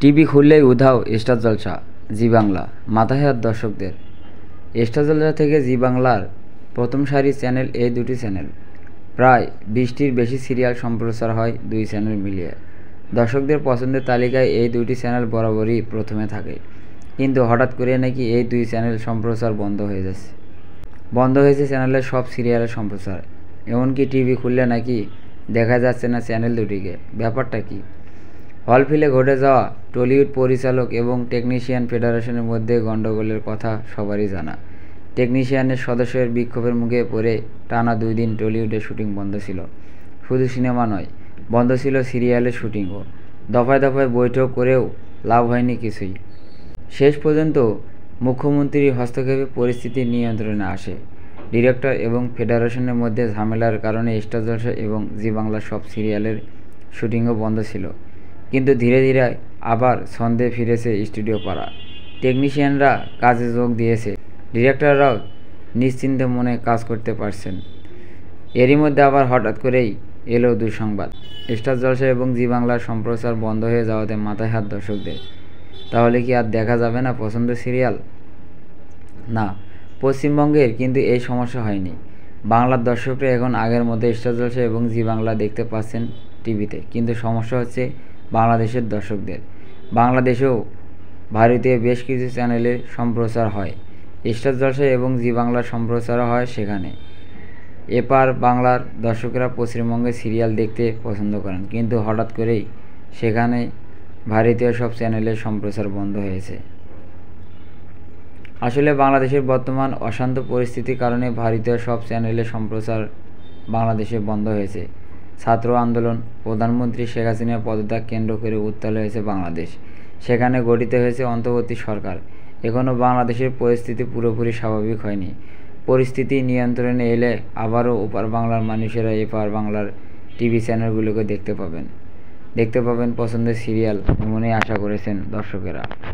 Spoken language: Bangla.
টিভি খুললেই উধাও স্টার জলসা, জি বাংলা, মাথায় হাত দর্শকদের। স্টার জলসা থেকে জি বাংলার প্রথম সারির চ্যানেল এই দুটি চ্যানেল। প্রায় 20টির বেশি সিরিয়াল সম্প্রচার হয় দুই চ্যানেল মিলিয়ে। দর্শকদের পছন্দের তালিকায় এই দুইটি চ্যানেল বরাবরই প্রথমে থাকে, কিন্তু হঠাৎ করে নাকি এই দুই চ্যানেল সম্প্রচার বন্ধ হয়েছে চ্যানেলের সব সিরিয়ালের সম্প্রচার। এমনকি টিভি খুললে নাকি দেখা যাচ্ছে না চ্যানেল দুটিকে। ব্যাপারটা কি? হলফিলে ঘটে যাওয়া টলিউড পরিচালক এবং টেকনিশিয়ান ফেডারেশনের মধ্যে গণ্ডগোলের কথা সবারই জানা। টেকনিশিয়ানের সদস্যের বিক্ষোভের মুখে পড়ে টানা 2 দিন টলিউডের শুটিং বন্ধ ছিল। শুধু সিনেমা নয়, বন্ধ ছিল সিরিয়ালের শুটিংও। দফায় দফায় বৈঠক করেও লাভ হয়নি কিছুই। শেষ পর্যন্ত মুখ্যমন্ত্রীর হস্তক্ষেপে পরিস্থিতি নিয়ন্ত্রণে আসে। ডিরেক্টর এবং ফেডারেশনের মধ্যে ঝামেলার কারণে স্টার জলসা এবং জি বাংলার সব সিরিয়ালের শুটিংও বন্ধ ছিল। কিন্তু ধীরে ধীরে আবার ছন্দে ফিরেছে স্টুডিও পাড়া। টেকনিশিয়ানরা কাজে যোগ দিয়েছে, ডিরেক্টররাও নিশ্চিন্তে মনে কাজ করতে পারছেন। এরই মধ্যে আবার হঠাৎ করেই এলো দুঃসংবাদ। স্টার জলসা এবং জি বাংলার সম্প্রচার বন্ধ হয়ে যাওয়াতে মাথায় হাত দর্শকদের। তাহলে কি আর দেখা যাবে না পছন্দের সিরিয়াল? না, পশ্চিমবঙ্গের কিন্তু এই সমস্যা হয়নি। বাংলার দর্শকরা এখন আগের মতো স্টার জলসা এবং জি বাংলা দেখতে পাচ্ছেন টিভিতে, কিন্তু সমস্যা হচ্ছে বাংলাদেশের দর্শকদের। বাংলাদেশেও ভারতীয় বেশ কিছু চ্যানেলে সম্প্রচার হয়। স্টার জলসা এবং জি বাংলার সম্প্রচারও হয় সেখানে। এপার বাংলার দর্শকরা পশ্চিমবঙ্গে সিরিয়াল দেখতে পছন্দ করেন, কিন্তু হঠাৎ করেই সেখানে ভারতীয় সব চ্যানেলের সম্প্রচার বন্ধ হয়েছে। আসলে বাংলাদেশের বর্তমান অশান্ত পরিস্থিতির কারণে ভারতীয় সব চ্যানেলের সম্প্রচার বাংলাদেশে বন্ধ হয়েছে। ছাত্র আন্দোলন, প্রধানমন্ত্রী শেখ হাসিনার পদত্যাগ কেন্দ্র করে উত্তাল হয়েছে বাংলাদেশ। সেখানে গঠিত হয়েছে অন্তর্বর্তী সরকার। এখনও বাংলাদেশের পরিস্থিতি পুরোপুরি স্বাভাবিক হয়নি। পরিস্থিতি নিয়ন্ত্রণে এলে আবারও ওপার বাংলার মানুষেরা এপার বাংলার টিভি চ্যানেলগুলোকে দেখতে পাবেন পছন্দের সিরিয়াল, এমনই আশা করেছেন দর্শকেরা।